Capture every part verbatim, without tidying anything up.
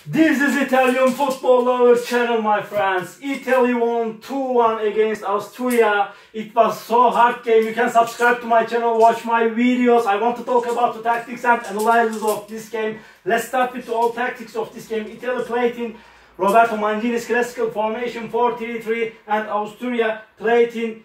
This is Italian Football Lover channel, my friends. Italy won two one against Austria. It was so hard game. You can subscribe to my channel, watch my videos. I want to talk about the tactics and analysis of this game. Let's start with the all tactics of this game. Italy played in Roberto Mancini's classical formation four three three and Austria played in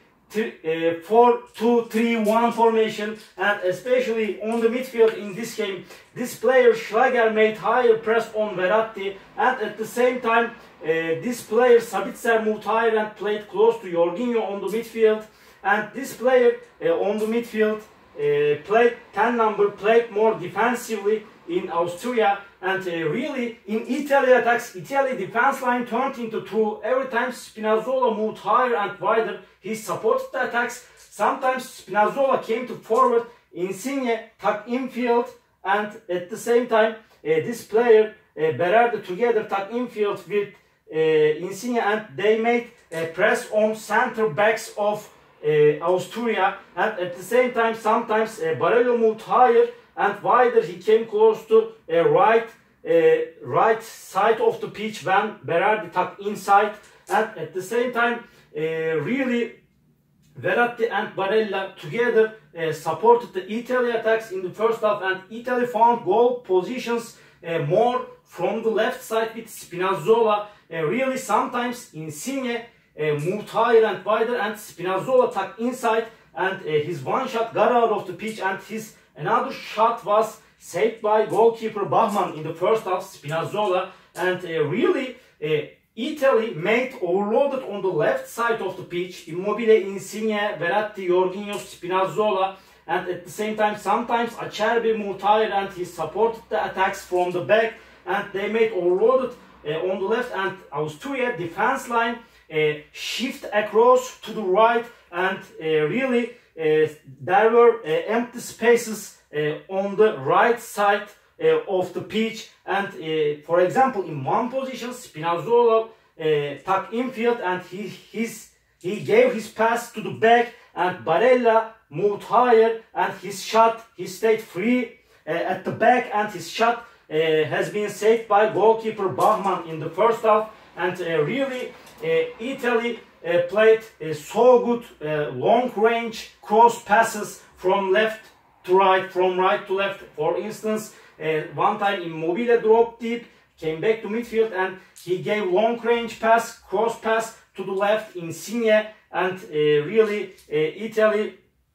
four two three one formation, and especially on the midfield in this game, this player Schlager made higher press on Verratti, and at the same time uh, this player Sabitzer moved higher and played close to Jorginho on the midfield, and this player uh, on the midfield uh, played ten number, played more defensively in Austria, and uh, really in Italy attacks, Italy defense line turned into two. Every time Spinazzola moved higher and wider, he supported the attacks. Sometimes Spinazzola came to forward, Insigne tucked infield, and at the same time uh, this player uh, Berardi together tucked infield with uh, Insigne, and they made a press on center backs of uh, Austria, and at the same time sometimes uh, Barella moved higher and wider. He came close to a uh, right uh, right side of the pitch when Berardi tucked inside, and at the same time uh, really Verratti and Barella together uh, supported the Italy attacks in the first half, and Italy found goal positions uh, more from the left side with Spinazzola. Uh, really sometimes Insigne uh, moved higher and wider, and Spinazzola tucked inside, and uh, his one shot got out of the pitch, and his another shot was saved by goalkeeper Bachmann in the first half, Spinazzola, and uh, really uh, Italy made overloaded on the left side of the pitch. Immobile, Insigne, Verratti, Jorginho, Spinazzola, and at the same time sometimes Acerbi moved higher and he supported the attacks from the back, and they made overloaded uh, on the left, and Austria defense line uh, shift across to the right, and uh, really uh, there were uh, empty spaces uh, on the right side uh, of the pitch, and uh, for example in one position Spinazzola uh, tucked infield, and he his he gave his pass to the back, and Barella moved higher and his shot, he stayed free uh, at the back, and his shot uh, has been saved by goalkeeper Bachmann in the first half, and uh, really uh, Italy uh, played uh, so good uh, long range cross passes from left to right, from right to left. For instance, uh, one time Immobile dropped deep, came back to midfield, and he gave long range pass, cross pass to the left, Insigne, and uh, really uh, Italy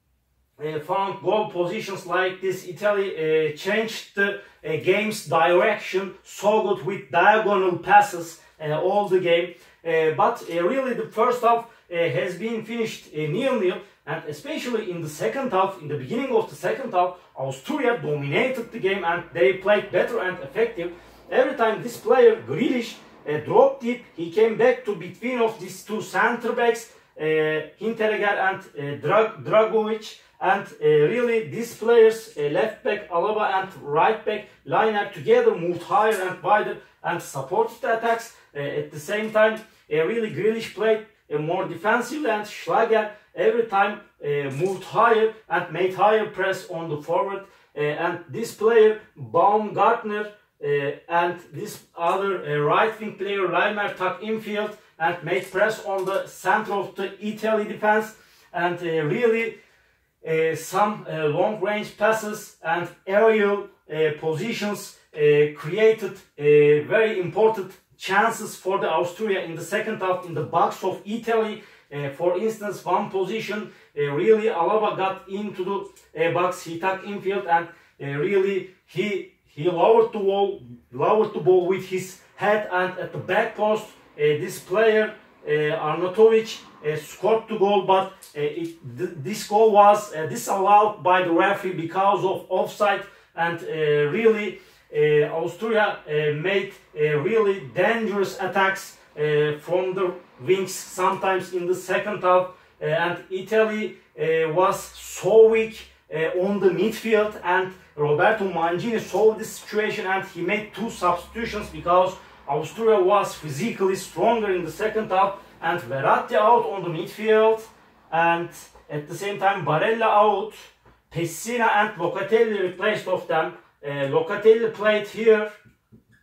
uh, found goal positions like this. Italy uh, changed the uh, game's direction so good with diagonal passes uh, all the game. Uh, but uh, really the first half uh, has been finished uh, nil nil, and especially in the second half, in the beginning of the second half, Austria dominated the game and they played better and effective. Every time this player Grealish uh, dropped deep, he came back to between of these two center backs, uh, Hinteregger and uh, Drag Dragovic, and uh, really these players, uh, left back Alaba and right back Lainer, together moved higher and wider and supported the attacks. Uh, at the same time, uh, really Grealish played uh, more defensively, and Schlager every time uh, moved higher and made higher press on the forward, uh, and this player Baumgartner uh, and this other uh, right wing player Reimer tucked infield and made press on the center of the Italy defense, and uh, really uh, some uh, long range passes and aerial uh, positions uh, created uh, very important chances for the Austria in the second half in the box of Italy. Uh, for instance, one position uh, really Alaba got into the uh, box, he tucked infield, and uh, really he he lowered the ball, lowered the ball with his head, and at the back post uh, this player uh, Arnautovic uh, scored the goal, but uh, it, th this goal was uh, disallowed by the referee because of offside, and uh, really uh, Austria uh, made uh, really dangerous attacks uh, from the wings sometimes in the second half, uh, and Italy uh, was so weak uh, on the midfield, and Roberto Mancini saw this situation and he made two substitutions because Austria was physically stronger in the second half, and Verratti out on the midfield, and at the same time Barella out, Pessina and Locatelli replaced of them. Uh, Locatelli played here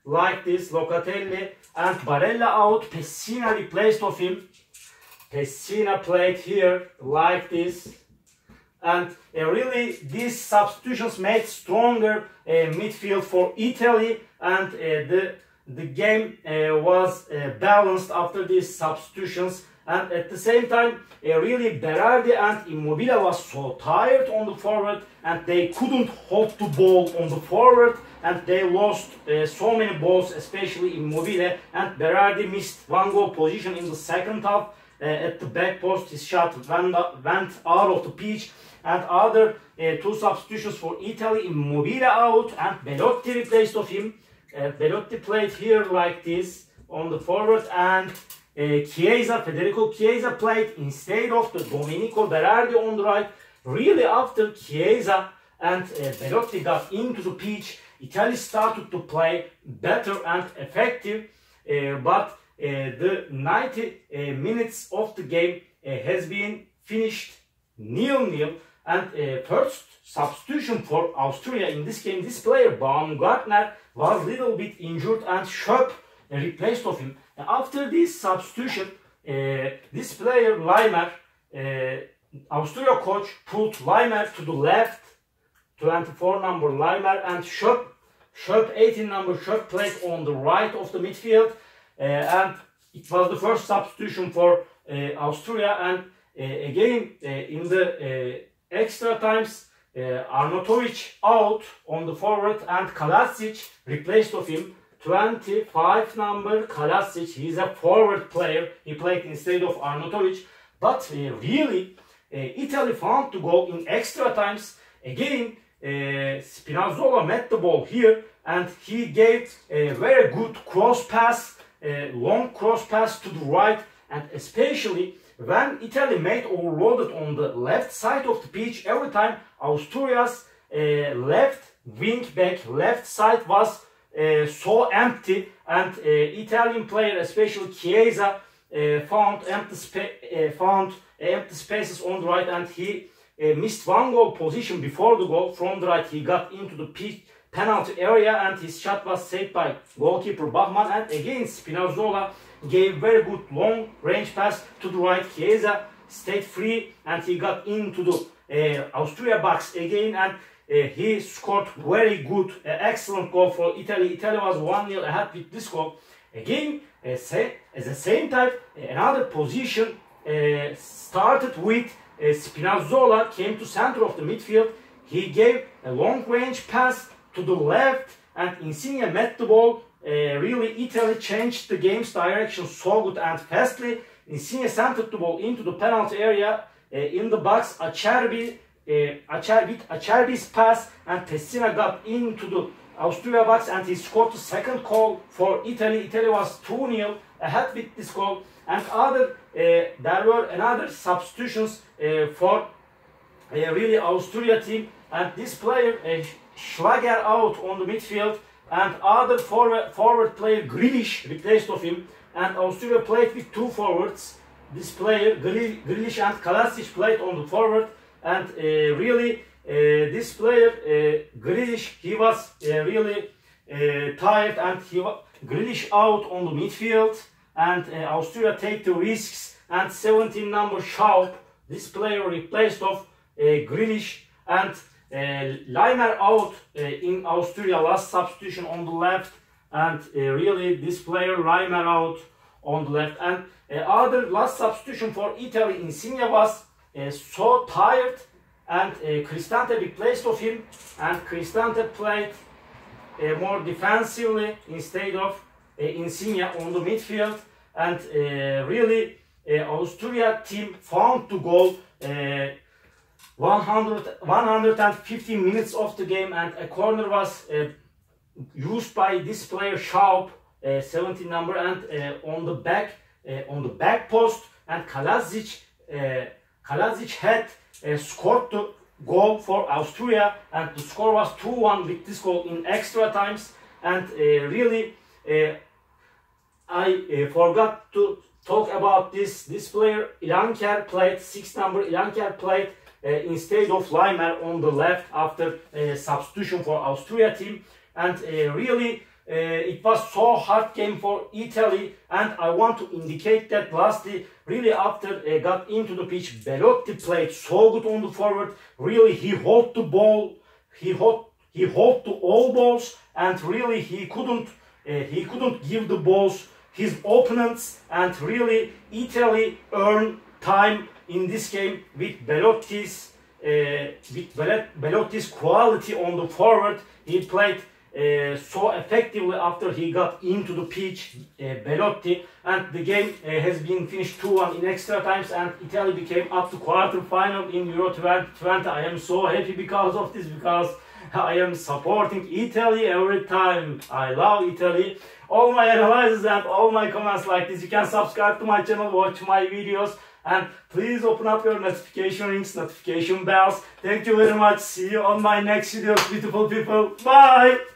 like this, Locatelli, and Barella out, Pessina replaced of him. Pessina played here like this. And uh, really these substitutions made stronger uh, midfield for Italy, and uh, the, the game uh, was uh, balanced after these substitutions. And at the same time, uh, really Berardi and Immobile was so tired on the forward, and they couldn't hold the ball on the forward, and they lost uh, so many balls, especially Immobile, and Berardi missed one goal position in the second half. Uh, at the back post, his shot went, went out of the pitch. And other uh, two substitutions for Italy, Immobile out and Belotti replaced of him. Uh, Belotti played here like this on the forward, and uh, Chiesa, Federico Chiesa played instead of the Domenico Berardi on the right. Really after Chiesa and uh, Belotti got into the pitch, Italy started to play better and effective, uh, but uh, the ninety uh, minutes of the game uh, has been finished nil nil. And uh, first substitution for Austria in this game, this player Baumgartner was a little bit injured, and Schopp uh, replaced of him. And after this substitution, uh, this player Leimer, uh, Austria coach put Leimer to the left, twenty-four number Leimer, and Schopp, Schopp eighteen number Schopp played on the right of the midfield, uh, and it was the first substitution for uh, Austria. And uh, again uh, in the uh, extra times, uh, Arnautovic out on the forward, and Kalasic replaced of him, twenty-five number Kalasic. He's a forward player, he played instead of Arnautovic. But uh, really uh, Italy found the goal in extra times. Again uh, Spinazzola met the ball here, and he gave a very good cross pass, a long cross pass to the right, and especially when Italy made overloaded on the left side of the pitch, every time Austria's uh, left wing back, left side was uh, so empty, and uh, Italian player, especially Chiesa, uh, found empty spa uh, found empty spaces on the right, and he uh, missed one goal position before the goal. From the right, he got into the pitch penalty area, and his shot was saved by goalkeeper Bachmann. And again Spinazzola gave very good long range pass to the right. Chiesa stayed free, and he got into the uh, Austria box again, and uh, he scored very good, uh, excellent goal for Italy. Italy was one nil ahead with this goal. Again, uh, say, at the same time, another position uh, started with uh, Spinazzola, came to center of the midfield. He gave a long range pass to the left, and Insigne met the ball. Uh, really, Italy changed the game's direction so good and fastly. Insigne centered the ball into the penalty area. Uh, in the box, Acerbi, uh, Acerbi, Acerbi's pass, and Pessina got into the Austria box, and he scored the second goal for Italy. Italy was two nil ahead with this goal. And other, uh, there were another substitutions uh, for uh, really Austria team, and this player, uh, Schlager out on the midfield, and other forward, forward player Grealish replaced of him, and Austria played with two forwards. This player Grealish and Kalasic played on the forward, and uh, really uh, this player uh, Grealish, he was uh, really uh, tired, and he was Grealish out on the midfield, and uh, Austria take the risks, and seventeen number Schaub, this player replaced of uh, Grealish, and Uh, Leimer out uh, in Austria, last substitution on the left, and uh, really this player Leimer out on the left. And uh, other last substitution for Italy, Insigne was uh, so tired, and uh, Cristante replaced of him, and Cristante played uh, more defensively instead of uh, Insigne on the midfield. And uh, really uh, Austria team found the goal uh, one hundred, one hundred fifteen minutes of the game, and a corner was uh, used by this player Schaub, uh, seventeen number, and uh, on the back uh, on the back post, and Kalasic uh, Kalasic had uh, scored the goal for Austria, and the score was two one with this goal in extra times. And uh, really uh, I uh, forgot to talk about this this player Ilanker played, six number Ilanker played Uh, instead of Leimer on the left after uh, substitution for Austria team. And uh, really Uh, it was so hard game for Italy, and I want to indicate that lastly, really after uh, got into the pitch, Belotti played so good on the forward. Really, he held the ball, he held he held to all balls, and really he couldn't uh, he couldn't give the balls his opponents, and really Italy earned time in this game with Belotti's uh, with Belotti's quality on the forward. He played Uh, so effectively after he got into the pitch, uh, Belotti, and the game uh, has been finished two one in extra times, and Italy became up to quarter final in Euro twenty twenty. I am so happy because of this, because I am supporting Italy every time. I love Italy. All my analysis and all my comments like this, you can subscribe to my channel, watch my videos, and please open up your notification rings, notification bells. Thank you very much. See you on my next videos, beautiful people. Bye.